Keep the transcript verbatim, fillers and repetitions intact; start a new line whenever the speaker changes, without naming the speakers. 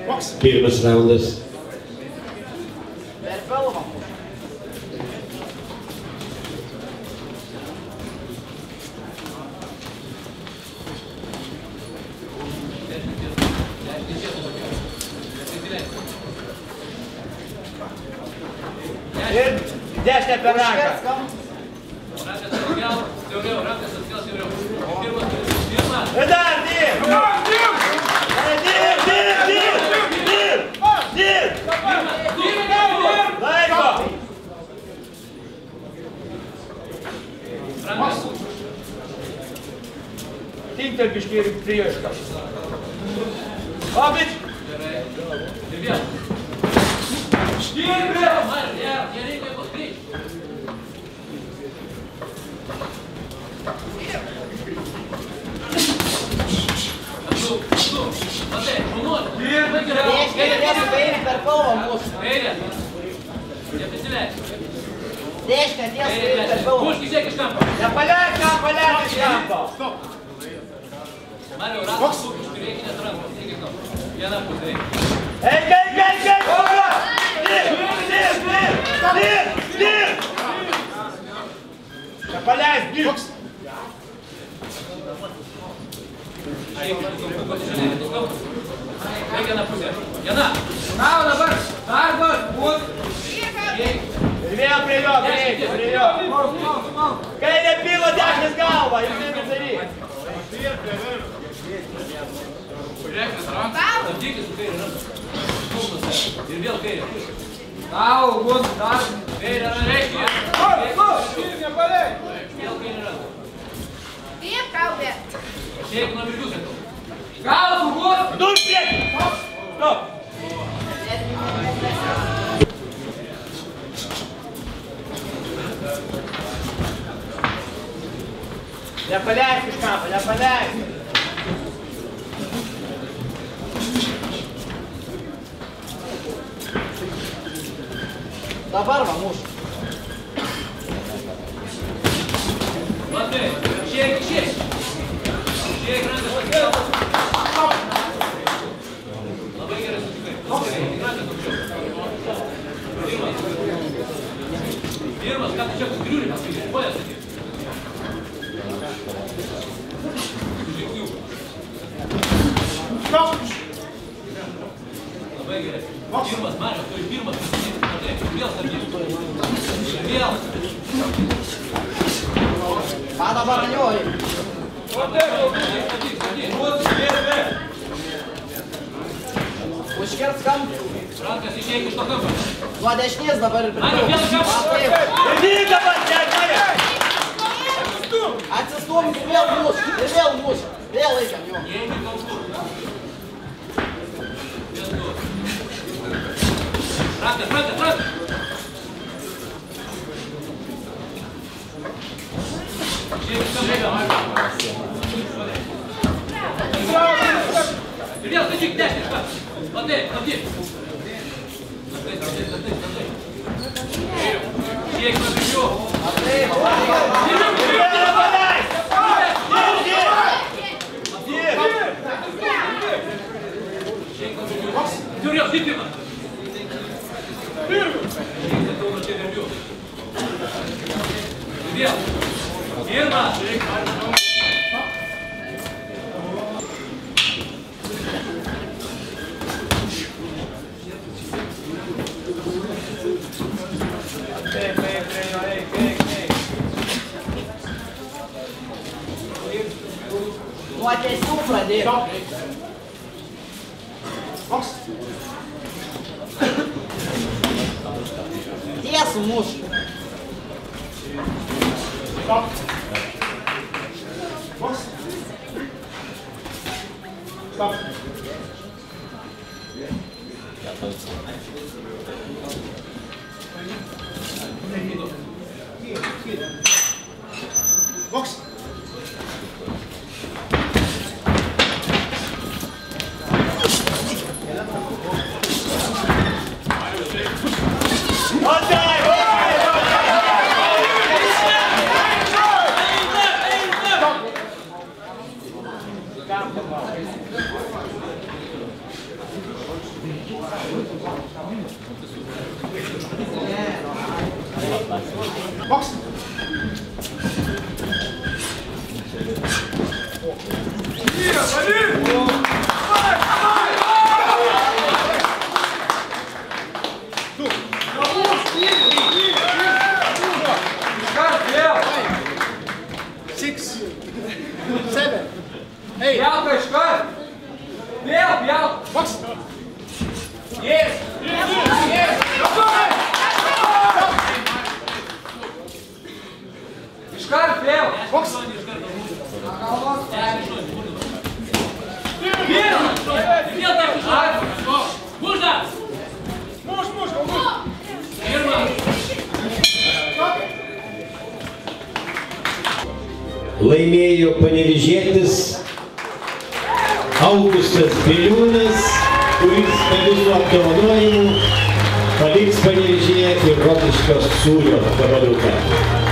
Pirmas raundas.
Dešinė per ranką.
Rankas atgal, stipriau, rankas atgal, stipriau. Pirmas, pirmas.
Ir dar, dirb! Dirb! Dirb, dirb, dirb! Dirb! Dirb! Laiko!
Rankas.
Timptel biškį ir priešką. Oblič!
Gerai. Ir vėl.
Dirb!
Mar, ne, nereikia paskryt. Atsu, atsu. Matai, šaunuot.
Dirb!
Dešinė, dešinė per pilvą mūsų.
Kairė. Nepasileis.
Dešinė,
Kairė,
dešinė per
dešinė.
pilvą.
Puškį siek iš kampo.
Nepaleik kampo, leik iš kampo.
Mario, rankas iš priekinės rankos. Siek iš kampo. Viena pusė reikia.
Eik, eik, eik, eik! Dirb! Dirb! Dirb! Dirb! Dirb! Nepaleis, dirb!
Reikia vieną pusę. Viena.
Tau dabar darbas bus. Ir vėl prie jo, greitai, prie jo. Kairė pila, dešinės galva, ir taip ir daryk.
Žiūrėkis ranką. Stabdykis su kairė ranką. Ir vėl kairė.
Tau bus dar.
Kairė ranką. Reikia.
Ir nepaleik.
Vėl kairė ranką.
Taip, kalbė.
Šiek nuo virgių sakau.
Galvų bus. Du ir priekį. Stop. Nepaleik iš kampo, nepaleik.
Dabar va mūsų.
Matai, šiek, šiek. Šiek rankas pasikeltas. Labai gerai sutikai. Rankas aukščiau. Pirmas. Pirmas, ką tu čia griūri, pasakyti. Koja sakyti. Labai gerai. Pirmas, Mario, turi pirmas pasakyti. Matai, vėl stabdyti. Vėl.
Ką dabar anioji? Užkirts kampą.
Rankas išeik iš to kampo.
Nuo dešinės dabar ir
Mario, vėl kampo.
Ir dabar, ne,
Atsistum ir vėl mūsų. Ir vėl mūsų. Vėl laikam jo.
Neimi kampų. Vėl du. Rankas, rankas, rankas. Išeik iš kampo. Ir vėl statyk dešinį iš kampo. Matai, stabdyk. Stabdai, stabdai, stabdai, stabdai. Šiek nuo virgių. Žiūrėjau, stiprimas. Vėl. Pirmas.
Eik, eik, prie jo, eik, eik, eik.
Nuo tiesių pradėti. Tiesų mūsų.
Stop. Stop. Box.
Box. Six, seven, eight.
Białka, szkoda! Biał, biał!
Box.
Есть! Есть!
Шкар, biał!
Box.
Biał! Biał tak, szkar! Można!
Муж, муж, муж.
Firma!
Laimėjo panevėžietis Augustas Biliūnas, kuris be visų apdovanojimų paliks Panevėžyje ir Rokiškio sūrio gabaliuką.